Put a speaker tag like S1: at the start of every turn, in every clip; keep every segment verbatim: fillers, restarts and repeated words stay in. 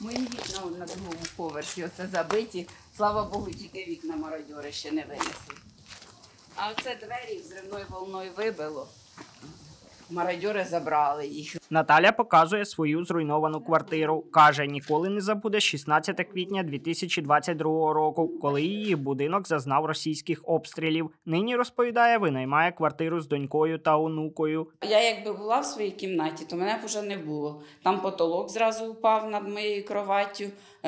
S1: Мої вікна на другому поверсі, оце забиті. Слава Богу, тільки вікна мародьори ще не винесли. А оце двері взривною волною вибило. Мародьори забрали їх.
S2: Наталя показує свою зруйновану квартиру. Каже, ніколи не забуде шістнадцяте квітня дві тисячі двадцять другого року, коли її будинок зазнав російських обстрілів. Нині, розповідає, винаймає квартиру з донькою та онукою.
S1: Я якби була в своїй кімнаті, то мене б вже не було. Там потолок зразу упав над моєю кроваттю,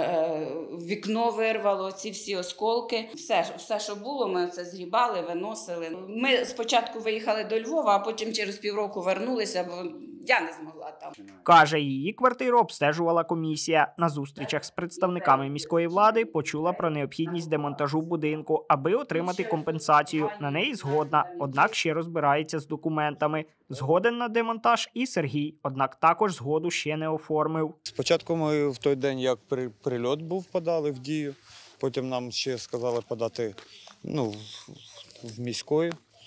S1: вікно вирвало, ці всі осколки. Все, все, що було, ми це згрібали, виносили. Ми спочатку виїхали до Львова, а потім через півроку вернулися, бо я не змогла там.
S2: Каже, її квартиру обстежувала комісія. На зустрічах з представниками міської влади почула про необхідність демонтажу будинку, аби отримати компенсацію. На неї згодна, однак ще розбирається з документами. Згоден на демонтаж і Сергій, однак також згоду ще не оформив.
S3: Спочатку ми в той день, як прильот був, подали в дію. Потім нам ще сказали подати ну, в міський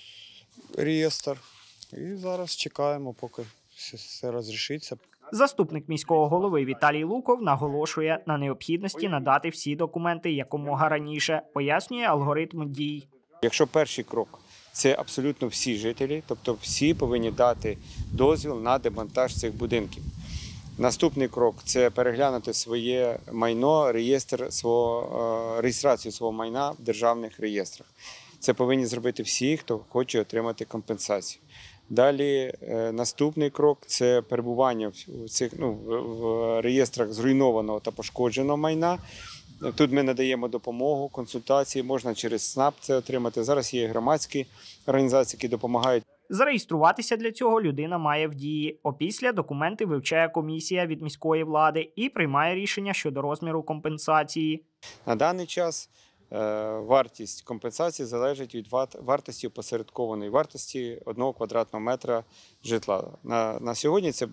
S3: реєстр. І зараз чекаємо, поки все розрішиться.
S2: Заступник міського голови Віталій Луков наголошує на необхідності надати всі документи якомога раніше. Пояснює алгоритм дій.
S4: Якщо перший крок – це абсолютно всі жителі, тобто всі повинні дати дозвіл на демонтаж цих будинків. Наступний крок – це переглянути своє майно, реєстр свого, реєстрацію свого майна в державних реєстрах. Це повинні зробити всі, хто хоче отримати компенсацію. Далі наступний крок – це перебування в цих ну, в реєстрах зруйнованого та пошкодженого майна. Тут ми надаємо допомогу, консультації, можна через СНАП це отримати. Зараз є громадські організації, які допомагають.
S2: Зареєструватися для цього людина має в дії. Опісля документи вивчає комісія від міської влади і приймає рішення щодо розміру компенсації.
S4: На даний час вартість компенсації залежить від вартості опосередкованої вартості одного квадратного метра житла. На, на сьогодні це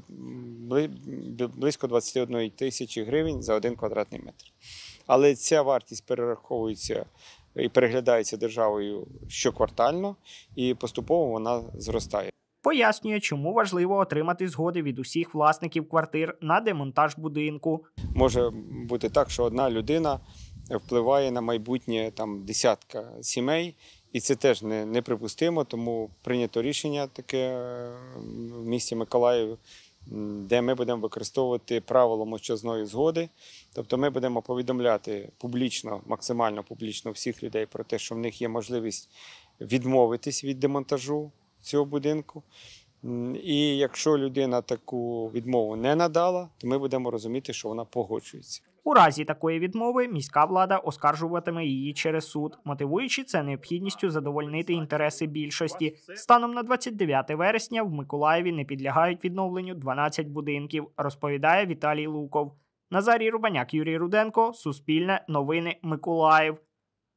S4: близько двадцять одна тисячі гривень за один квадратний метр. Але ця вартість перераховується і переглядається державою щоквартально, і поступово вона зростає.
S2: Пояснює, чому важливо отримати згоди від усіх власників квартир на демонтаж будинку.
S4: Може бути так, що одна людина впливає на майбутнє там, десятка сімей, і це теж не, неприпустимо, тому прийнято рішення таке в місті Миколаїв, де ми будемо використовувати правило мовчазної згоди. Тобто ми будемо повідомляти публічно, максимально публічно всіх людей про те, що в них є можливість відмовитись від демонтажу цього будинку. І якщо людина таку відмову не надала, то ми будемо розуміти, що вона погоджується.
S2: У разі такої відмови міська влада оскаржуватиме її через суд, мотивуючи це необхідністю задовольнити інтереси більшості. Станом на двадцять дев'яте вересня в Миколаєві не підлягають відновленню дванадцять будинків, розповідає Віталій Луков. Назарій Рубаняк, Юрій Руденко, Суспільне, Новини, Миколаїв.